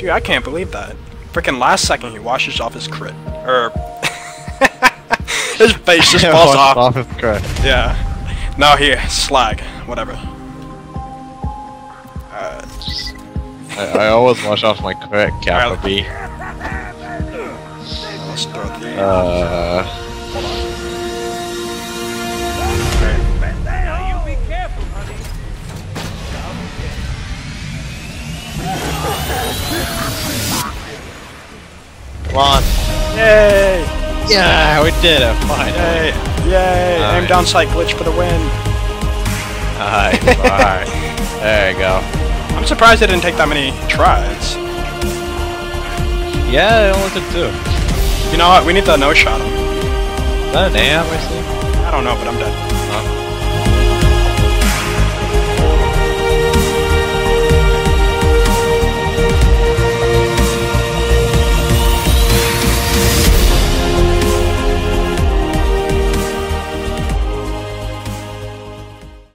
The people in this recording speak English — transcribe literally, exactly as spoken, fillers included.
Dude, I can't believe that. Freaking last second he washes off his crit. Or... his face just falls off. off his crit. Yeah. No, here, slag. Whatever. Uh, I, I always wash off my crit, Kappa B. Let's throw the... Uh... Hold on. You be careful, honey. Come on. Yay! Yeah, we did it, fine. Yay! Yay! Nice. Aim down sight glitch for the win. Alright, alright. There you go. I'm surprised it didn't take that many tries. Yeah, it only took two. You know what? We need to no-shot him. Is that an A M I see? I don't know, but I'm dead. Huh?